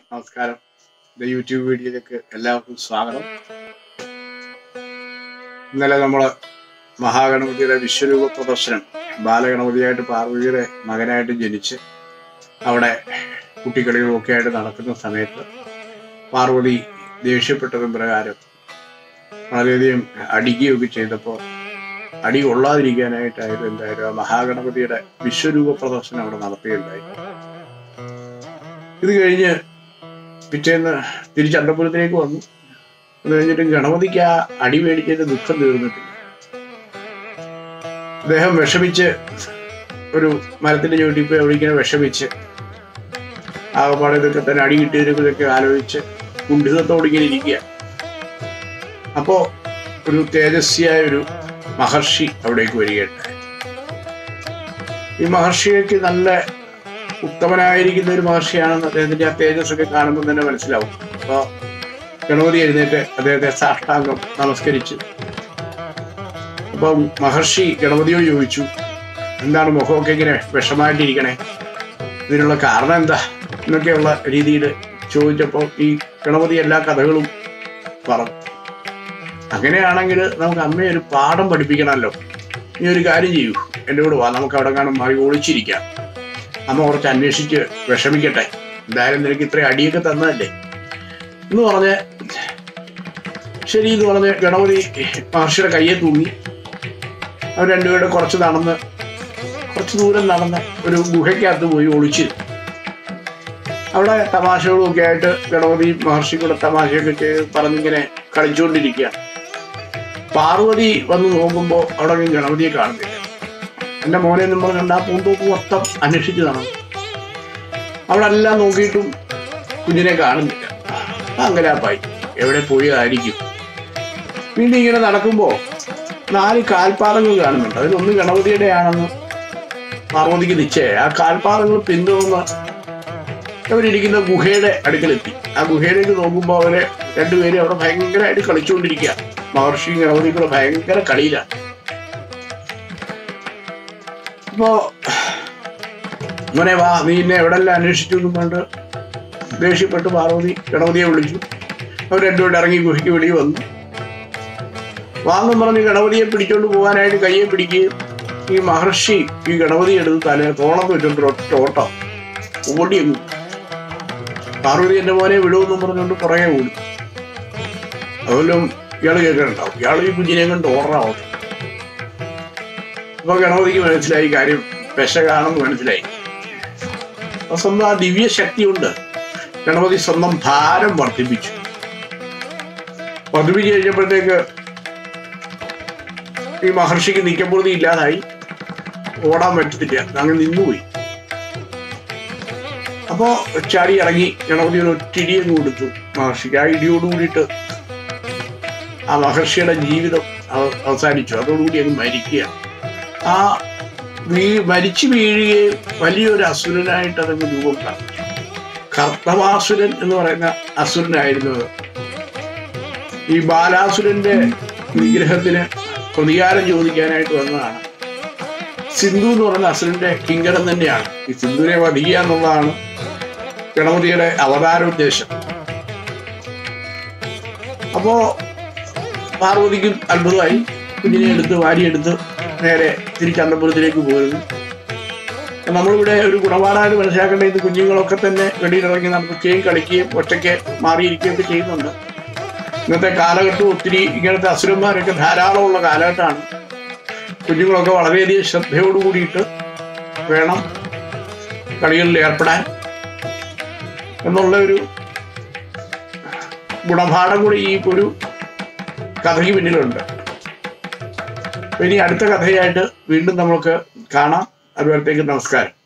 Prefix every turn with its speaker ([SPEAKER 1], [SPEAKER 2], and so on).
[SPEAKER 1] നമസ്കാരം. യൂട്യൂബ് വീഡിയോയിലേക്ക് എല്ലാവർക്കും സ്വാഗതം. ഇന്നലെ നമ്മൾ മഹാഗണപതിയുടെ വിശ്വരൂപ പ്രദർശനം, ബാലഗണപതിയായിട്ട് പാർവതിയുടെ മകനായിട്ട് ജനിച്ച് അവിടെ കുട്ടികളികളൊക്കെ ആയിട്ട് നടക്കുന്ന സമയത്ത് പാർവതി ദേഷ്യപ്പെട്ടതും പ്രകാരം വളരെയധികം അടിക്കുകയൊക്കെ ചെയ്തപ്പോൾ അടി കൊള്ളാതിരിക്കാനായിട്ടായിരുന്നു എന്തായാലും ആ മഹാഗണപതിയുടെ വിശ്വരൂപ പ്രദർശനം അവിടെ നടത്തുകയുണ്ടായി. ഇത് കഴിഞ്ഞ് പിറ്റേന്ന് തിരിച്ച് അന്തപുരത്തിലേക്ക് വന്നു. അത് കഴിഞ്ഞിട്ടും ഗണപതിക്ക് ആ അടി മേടിച്ചതിന്റെ ദുഃഖം തീർന്നിട്ടില്ല. അദ്ദേഹം വിഷമിച്ച് ഒരു മരത്തിന്റെ ചുവട്ടിൽ പോയി അവിടെ ഇങ്ങനെ വിഷമിച്ച് ആകപ്പാടെ ഇതൊക്കെ തന്നെ അടി കിട്ടിയതിനൊക്കെ ആലോചിച്ച് കുണ്ഠിതത്തോടെ ഇങ്ങനെ ഇരിക്കുക. അപ്പോ ഒരു തേജസ്വിയായ ഒരു മഹർഷി അവിടേക്ക് വരികയുണ്ടായി. ഈ മഹർഷിക്ക് നല്ല ഉത്തമനായിരിക്കുന്ന ഒരു മഹർഷിയാണെന്ന് അദ്ദേഹത്തിന്റെ ആ തേജസ്സൊക്കെ കാണുമ്പോൾ തന്നെ മനസ്സിലാവും. അപ്പോൾ ഗണപതി എഴുന്നേറ്റ് അദ്ദേഹത്തെ സാഷ്ടാംഗം നമസ്കരിച്ചു. അപ്പം മഹർഷി ഗണപതിയോട് ചോദിച്ചു, എന്താണ് മുഖമൊക്കെ ഇങ്ങനെ വിഷമായിട്ടിരിക്കണേ, ഇതിനുള്ള കാരണം എന്താ എന്നൊക്കെയുള്ള രീതിയിൽ ചോദിച്ചപ്പോൾ ഈ ഗണപതി എല്ലാ കഥകളും പറഞ്ഞു. അങ്ങനെയാണെങ്കിൽ നമുക്ക് അമ്മയെ ഒരു പാഠം പഠിപ്പിക്കണമല്ലോ. നീ ഒരു കാര്യം ചെയ്യൂ, എൻ്റെ കൂടെ വാ, നമുക്ക് അവിടെ കാണും മാറി ഒളിച്ചിരിക്കാം. അമ്മ കുറച്ച് അന്വേഷിച്ച് വിഷമിക്കട്ടെ, എന്തായാലും നിനക്ക് ഇത്ര അടിയൊക്കെ തന്നതല്ലേ എന്ന് പറഞ്ഞ് ശരി എന്ന് പറഞ്ഞ് ഗണപതി മഹർഷിയുടെ കയ്യെ തൂങ്ങി. അവർ രണ്ടുപേരുടെ കുറച്ച് ദൂരം നടന്ന് ഒരു ഗുഹയ്ക്കകത്ത് പോയി ഒളിച്ച് അവിടെ തമാശകളും ഒക്കെ ആയിട്ട് ഗണപതി മഹർഷി കൂടെ തമാശയൊക്കെ ചെയ്ത് പറഞ്ഞിങ്ങനെ കളിച്ചുകൊണ്ടിരിക്കുകയാണ്. പാർവതി വന്ന് നോക്കുമ്പോൾ അവിടെ ഗണപതിയെ കാണുന്നില്ല. എൻ്റെ മോനെ എന്നും പറഞ്ഞുകൊണ്ട് ആ പൂന്തോപ്പ് മൊത്തം അന്വേഷിച്ച് നടന്നു. അവിടെ എല്ലാം നോക്കിയിട്ടും കുഞ്ഞിനെ കാണുന്നില്ല. അങ്കലാപ്പായി, എവിടെ പോയതായിരിക്കും. വീണ്ടും ഇങ്ങനെ നടക്കുമ്പോൾ 4 കാൽപാദങ്ങൾ കാണുന്നുണ്ട്. അതിലൊന്ന് ഗണപതിയുടെ ആണെന്ന് പാർവതിക്ക് നിശ്ചയം. ആ കാൽപാദങ്ങൾ പിന്തുടർന്ന് അവരിയ്ക്കുന്ന ഗുഹയുടെ അടുക്കലെത്തി. ആ ഗുഹയിലേക്ക് നോക്കുമ്പോൾ അവരെ രണ്ടുപേരും അവിടെ ഭയങ്കരമായിട്ട് കളിച്ചുകൊണ്ടിരിക്കുക. മഹർഷിയും ഗണപതിയും കൂടെ ഭയങ്കര കളിയിലാണ്. അപ്പോ മോനെ വാ, നീ എന്നെ എവിടെല്ലാം അന്വേഷിച്ചു എന്നും കൊണ്ട് ദേഷ്യപ്പെട്ട് പാർവതി ഗണപതിയെ വിളിച്ചു. അവർ രണ്ടുപേരും ഇറങ്ങി ഗുഹയ്ക്ക് വെളി വന്നു. വാങ്ങും പറഞ്ഞ് ഗണപതിയെ പിടിച്ചോണ്ട് പോകാനായിട്ട് കയ്യെ പിടിക്കുകയും ഈ മഹർഷി ഈ ഗണപതി എടുത്ത് തോളത്ത് വെച്ചോണ്ട് ഒറ്റ ഓട്ടം ഓടിയെങ്ങും. പാർവതി എൻ്റെ മോനെ വിടുമെന്നും പറഞ്ഞുകൊണ്ട് പുറകെ ഓടി. അതുകൊണ്ടും ഇയാൾ കേൾക്കുന്നുണ്ടാവും, ഇയാൾ ഈ കുഞ്ഞിനെ കൊണ്ട് ഓർറാവും. അപ്പൊ ഗണപതിക്ക് മനസ്സിലായി കാര്യം പെശകാണെന്ന് മനസ്സിലായി. അപ്പൊ സ്വന്തം ആ ദിവ്യ ശക്തി കൊണ്ട് ഗണപതി സ്വന്തം ഭാരം വർദ്ധിപ്പിച്ചു കഴിഞ്ഞപ്പോഴത്തേക്ക് ഈ മഹർഷിക്ക് നീക്കപ്പുറതി ഇല്ലാതായി, ഓടാൻ പറ്റത്തില്ല, അങ്ങ് നിന്നുപോയി. അപ്പോ ചാടി ഇറങ്ങി ഗണപതി ഒരു ഒറ്റിടിയങ്ങ് കൊടുത്തു മഹർഷിക്ക്. ആ ഇടിയോട് കൂടിയിട്ട് ആ മഹർഷിയുടെ ജീവിതം അവസാനിച്ചു. അതോടുകൂടി അങ്ങ് മരിക്കുക. ആ മരിച്ചു വീഴുകയും വലിയൊരു അസുരനായിട്ട് അതങ്ങ് രൂപം പ്രാപിച്ചു. കർത്തവാസുരൻ എന്ന് പറയുന്ന അസുരനായിരുന്നു അത്. ഈ ബാലാസുരന്റെ നിഗ്രഹത്തിന് പ്രതികാരം ചോദിക്കാനായിട്ട് വന്നതാണ്. സിന്ധു എന്ന് പറയുന്ന അസുരന്റെ കിങ്കരം തന്നെയാണ്. ഈ സിന്ധുവിനെ വധിക്കുക എന്നുള്ളതാണ് ഗണപതിയുടെ അവതാരോദ്ദേശം. അപ്പോ പാർവതിക്കും അത്ഭുതമായി. കുഞ്ഞിനെ എടുത്ത് വാരിയെടുത്ത് നേരെ തിരിച്ച് അന്തപുരത്തിലേക്ക് പോയിരുന്നു. നമ്മളിവിടെ ഒരു ഗുണപാഠമായിട്ട് മനസ്സിലാക്കേണ്ടത് കുഞ്ഞുങ്ങളൊക്കെ തന്നെ വെളിയിലിറങ്ങി നടക്കുകയും കളിക്കുകയും ഒറ്റയ്ക്ക് മാറിയിരിക്കുകയൊക്കെ ചെയ്യുന്നുണ്ട്. ഇന്നത്തെ കാലഘട്ടം ഒത്തിരി ഇങ്ങനത്തെ അസുരന്മാരൊക്കെ ധാരാളമുള്ള കാലഘട്ടമാണ്. കുഞ്ഞുങ്ങളൊക്കെ വളരെയധികം ശ്രദ്ധയോടു കൂടിയിട്ട് വേണം കളികളിൽ ഏർപ്പെടാൻ എന്നുള്ള ഒരു ഗുണപാഠം കൂടി ഈ ഒരു കഥയ്ക്ക് പിന്നിലുണ്ട്. ഇനി അടുത്ത കഥയായിട്ട് വീണ്ടും നമുക്ക് കാണാം. അതുവരത്തേക്ക് നമസ്കാരം.